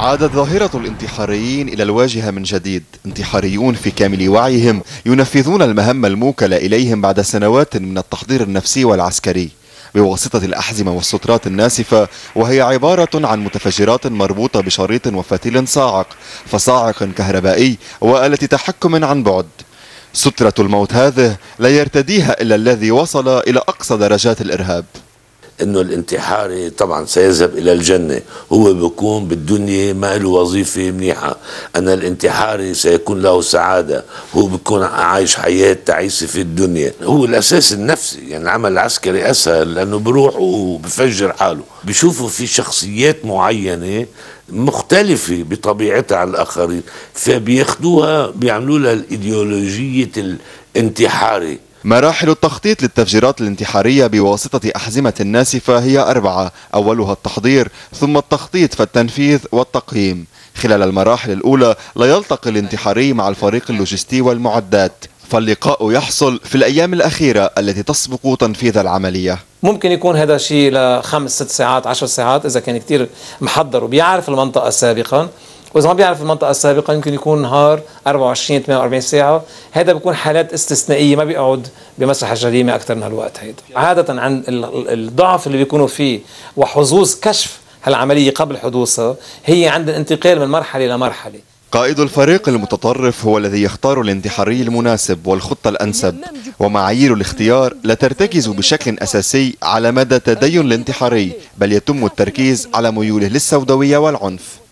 عادت ظاهرة الانتحاريين إلى الواجهة من جديد. انتحاريون في كامل وعيهم ينفذون المهام الموكلة إليهم بعد سنوات من التحضير النفسي والعسكري بواسطة الأحزمة والسترات الناسفة، وهي عبارة عن متفجرات مربوطة بشريط وفتيل صاعق، فصاعق كهربائي وآلة تحكم عن بعد. سترة الموت هذه لا يرتديها إلا الذي وصل إلى أقصى درجات الإرهاب. انه الانتحاري طبعا سيذهب الى الجنة، هو بيكون بالدنيا ما له وظيفة منيحة. انا الانتحاري سيكون له سعادة، هو بيكون عايش حياة تعيسة في الدنيا. هو الاساس النفسي، يعني العمل العسكري اسهل لانه بروح وبفجر حاله. بيشوفوا في شخصيات معينة مختلفة بطبيعتها عن الاخرين، فبياخدوها بيعملوا لها الايديولوجية الانتحاري. مراحل التخطيط للتفجيرات الانتحارية بواسطة أحزمة ناسفة هي 4، أولها التحضير ثم التخطيط فالتنفيذ والتقييم. خلال المراحل الأولى لا يلتقي الانتحاري مع الفريق اللوجستي والمعدات، فاللقاء يحصل في الأيام الأخيرة التي تسبق تنفيذ العملية. ممكن يكون هذا شيء ل5 6 ساعات 10 ساعات إذا كان كتير محضر وبيعرف المنطقة سابقا، وإذا ما بيعرف المنطقة السابقة يمكن يكون نهار 24 48 ساعة. هذا بيكون حالات استثنائية، ما بيقعد بمسرح الجريمة أكثر من هالوقت. هيدا عادة عن الضعف اللي بيكونوا فيه وحظوظ كشف هالعملية قبل حدوثها هي عند الانتقال من مرحلة لمرحلة. قائد الفريق المتطرف هو الذي يختار الانتحاري المناسب والخطة الأنسب، ومعايير الاختيار لا ترتكز بشكل أساسي على مدى تدين الانتحاري، بل يتم التركيز على ميوله للسوداوية والعنف.